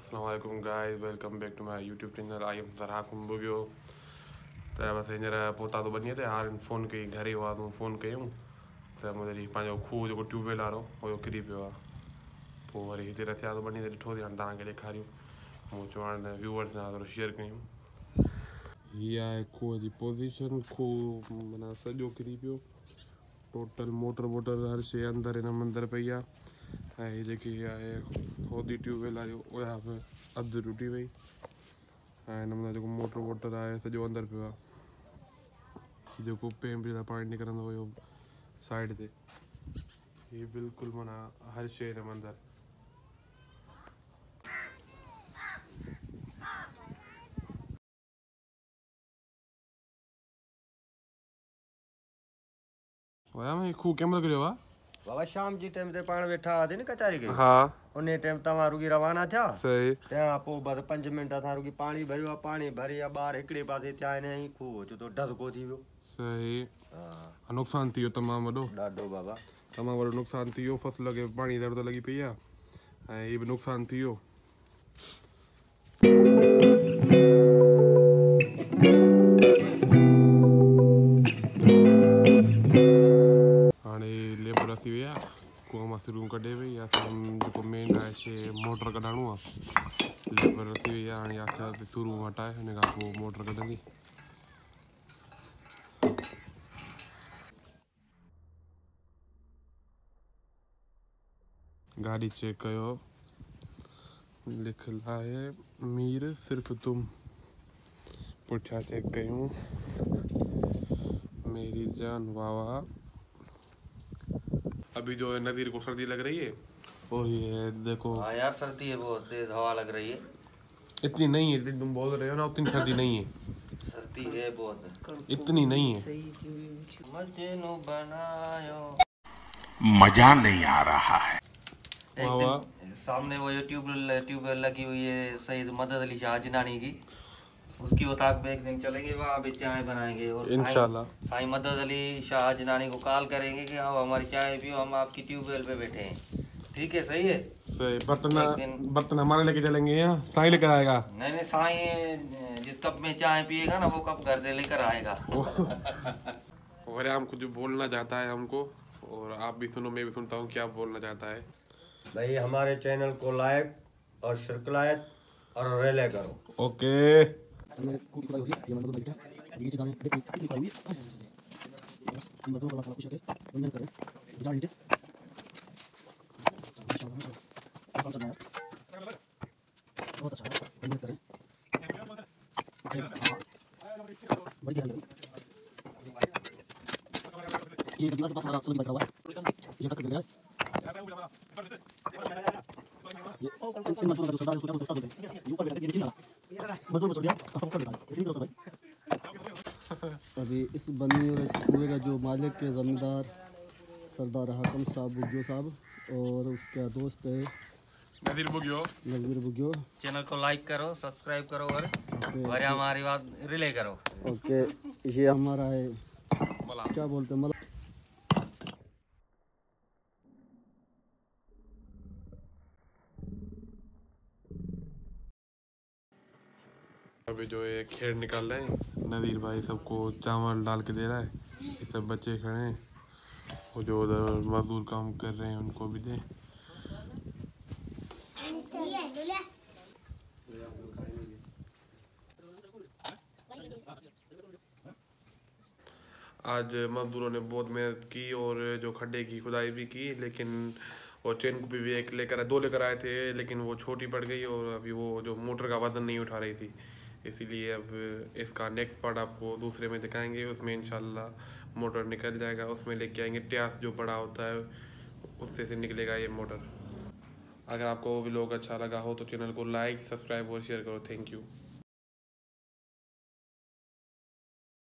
Assalamualaikum guys, welcome back to my YouTube channel. I am Zarhakum Bugio. त बस हींअर पहुता तो बनी ते हार फ़ोन कई घरे हुआ तूं फ़ोन कयूं त मुंहिंजी पंहिंजो खूह जेको ट्यूबवेल वारो हुयो किरी पियो आहे। पोइ वरी हिते रथिया तो बनी ते ॾिठो थी हाणे तव्हांखे ॾेखारियूं। मूं चयो हाणे व्यूअर्स सां थोरो शेयर कयूं। हीअ आहे खूह जी पोज़ीशन। खूह माना सॼो किरी पियो, टोटल मोटर वोटर हर शइ अंदरि हिन मंदर पई आहे। ऐं हीअ जेकी आहे होदी ट्यूबवेल आहे उहा बि अधु टुटी वई ऐं हिन में जेको मोटर वोटर आहे सॼो अंदरि पियो आहे। जेको पेम जे पाणी निकिरंदो हुयो साइड ते, हीअ बिल्कुलु माना हर शइ हिन मंदर। वया में खूह कैमरा किरियो आहे बाबा शाम जी टाइम ते पाण वेठा हुआसीं न कचारी के। हा उन टाइम तव्हां रुगी रवाना थिया। सही। तंहिं पोइ बसि 5 मिंट असां रुगी पाणी भरियो आहे। पाणी भरी ॿार हिकिड़े पासे थिया आहिनि ऐं खूह ओचितो ढसको थी वियो। सही। हा नुक़सानु थी वियो तमामु वॾो, ॾाढो बाबा तमामु वॾो नुक़सानु थी वियो। फसल खे पाणी ज़रूरत लॻी पई आहे ऐं हीअ बि नुक़सानु थी वियो। हाणे लेबर अची वई आहे, खूह मां सिरूं कढे वई आहे। जेको मेन आहे शइ मोटर कढाइणो आहे। लेबर अची वई आहे, हाणे अच्छा सिरूं हटाए हिन खां पोइ मोटर कढंदी। गाड़ी चेक कयो, लिखियलु आहे मीर सिर्फ़ तुम। पुठियां चेक कयूं, मेरी जान वाह। अभी जो है नज़ीर को सर्दी लग रही है और ये देखो। हाँ यार सर्दी है, बहुत तेज हवा लग रही है। इतनी नहीं है जितनी तुम बोल रहे हो ना, उतनी सर्दी नहीं है। सर्दी है बहुत, इतनी नहीं है। मजनू बनायो मजा नहीं आ रहा है। एक दिन सामने वो ट्यूब लगी हुई है सईद मदद अली शाह जिनानी की। उसकी उताक पे एक दिन चलेंगे, वहाँ भी चाय बनाएंगे और इंशाल्लाह साईं मदद अली शाह जिनानी को कॉल करेंगे कि आओ हमारी चाय पियो, हम आपकी ट्यूबवेल पे बैठे हैं। ठीक है, सही है। सही। बर्तन हमारे लेके चलेंगे या साईं लेकर आएगा? नहीं साईं जिस कप में चाय पिएगा ना वो कप घर से लेकर आएगा। वरियाम कुछ बोलना चाहता है हमको, और आप भी सुनो, मैं भी सुनता हूँ क्या बोलना चाहता है। भाई हमारे चैनल को लाइक और सब्सक्राइब और रिले करो। ओके। ये दीवार के पास हमारा सोनी बैठा हुआ है। ये टक्कर गया है। ये इन मजदूरों का जो सरदार है उसको क्या बोलते हैं? ये ऊपर बैठा है, ये नीचे वाला मजदूर को छोड़ दिया, अब ऊपर बैठा है। इसी दोस्तों भाई अभी इस बनी और इस कुएं का जो मालिक के ज़मींदार सरदार हाकम साहब बुगियो साहब और उसका दोस्त है नज़ीर बुगियो। चैनल को लाइक करो, सब्सक्राइब करो और हमारी बात रिले करो। ओके, ये हमारा है क्या बोलते हैं अभी जो ये खेड़ निकाल रहे हैं, नज़ीर भाई सबको चावल डाल के दे रहा है। ये सब बच्चे खड़े हैं और जो उधर मजदूर काम कर रहे हैं उनको भी दें। आज मजदूरों ने बहुत मेहनत की और जो खड्डे की खुदाई भी की, लेकिन और चेन को भी एक लेकर 2 लेकर आए थे, लेकिन वो छोटी पड़ गई और अभी वो जो मोटर का वजन नहीं उठा रही थी। इसीलिए अब इसका नेक्स्ट पार्ट आपको दूसरे में दिखाएंगे। उसमें इंशाल्लाह मोटर निकल जाएगा, उसमें लेके आएंगे ट्यास जो बड़ा होता है, उससे से निकलेगा ये मोटर। अगर आपको वो व्लॉग अच्छा लगा हो तो चैनल को लाइक, सब्सक्राइब और शेयर करो। Thank you.